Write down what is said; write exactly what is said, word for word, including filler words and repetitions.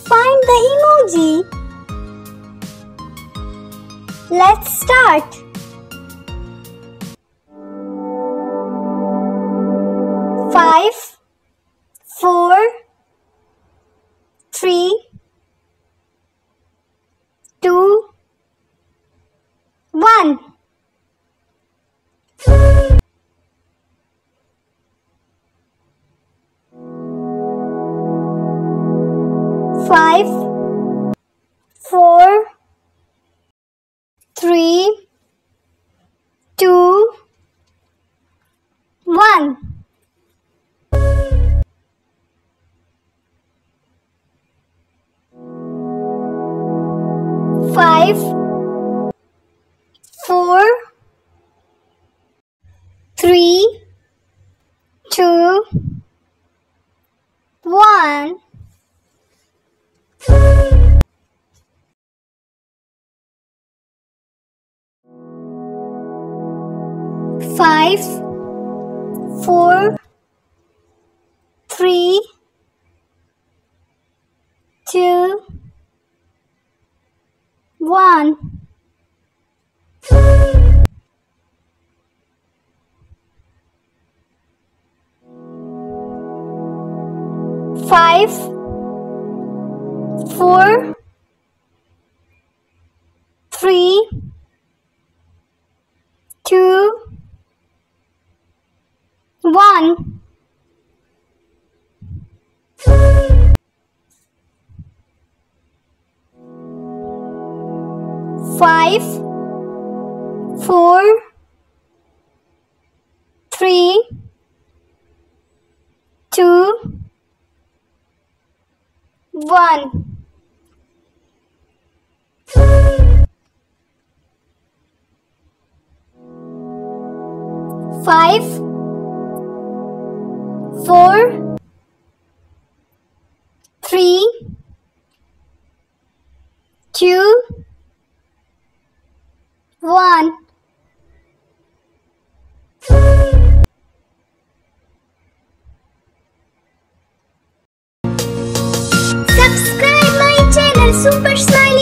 Find the emoji. Let's start. Five, four, three, two, one. Five, four, three, two, one. Five, four, three, two, one. Five, four, three, two, one. Five, four, three, two, one. Five, four, three, two, one. Five, four, three, two, one. Subscribe my channel Super Smile.